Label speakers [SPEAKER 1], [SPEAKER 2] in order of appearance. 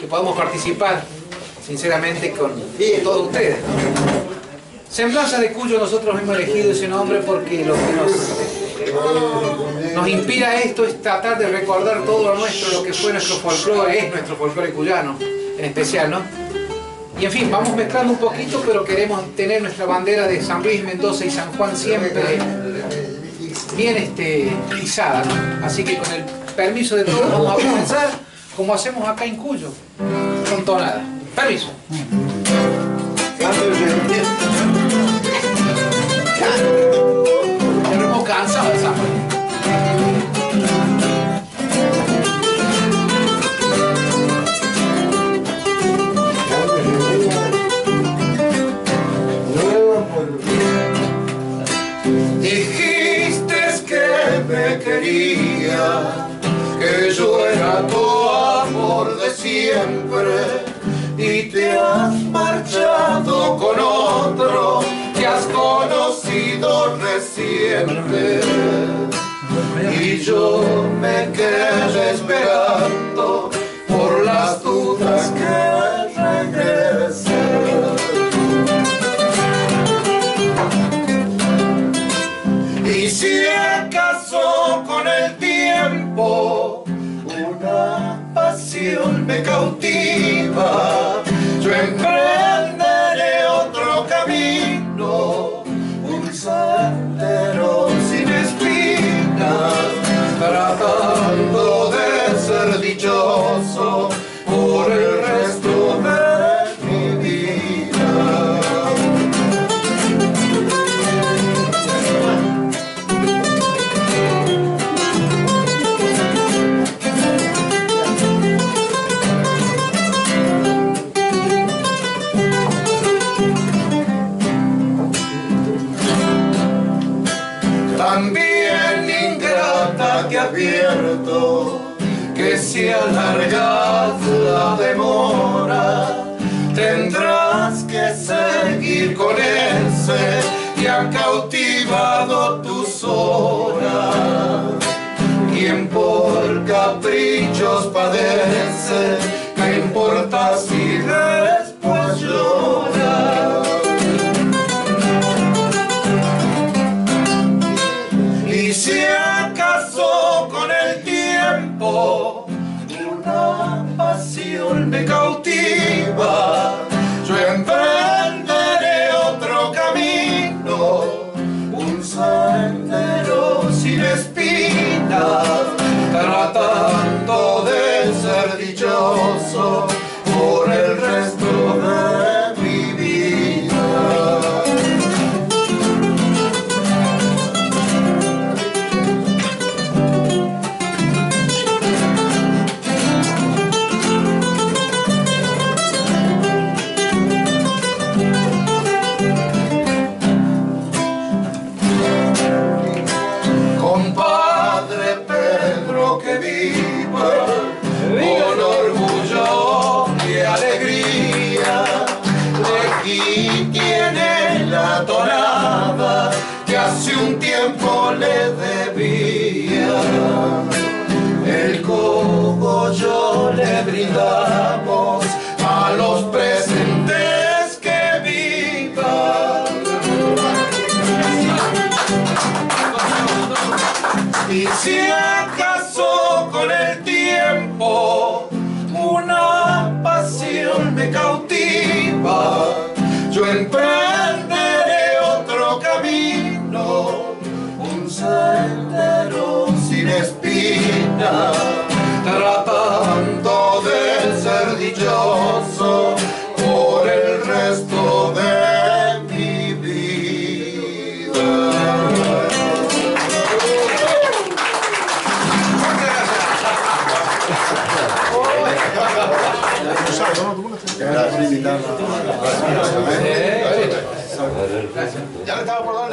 [SPEAKER 1] que podamos participar sinceramente con todos ustedes. Semblanza de Cuyo, nosotros hemos elegido ese nombre porque lo que nos inspira esto es tratar de recordar todo lo nuestro, lo que fue nuestro folclore, es nuestro folclore cuyano en especial, ¿no? Y en fin, vamos mezclando un poquito, pero queremos tener nuestra bandera de San Luis, Mendoza y San Juan siempre bien izada, ¿no? Así que con el permiso de todos vamos a comenzar como hacemos acá en Cuyo, con tonada. Permiso. Estamos cansados de San Juan.
[SPEAKER 2] Quería que yo era tu amor de siempre y te has marchado con otro que has conocido reciente, y yo me quedé esperando por las dudas que regreses. Y si acaso con el tiempo una pasión me cautiva, yo emprenderé otro camino, un sendero sin espinas, tratando de ser dichoso por el resto de mi vida. También ingrata que advierto que si alargas la demora tendrás que seguir con ese que ha cautivado tus horas. Quien por caprichos padece, ¿qué importa si después llora? Y si acaso con el tiempo una pasión me cautiva, yo emprenderé otro camino, un sendero sin espinas, tratando de ser dichoso por el resto de mi vida. Compadre Pedro, que viva con orgullo y alegría, aquí tiene la tonada que hace un tiempo le debía. El cogollo le brindamos a los presentes que vivan. Y si acaso con el tiempo una pasión me cautiva, yo emprenderé otro camino, un sendero sin espina, tratando de ser dichoso por el resto de mi vida.
[SPEAKER 3] Ya le estaba por dar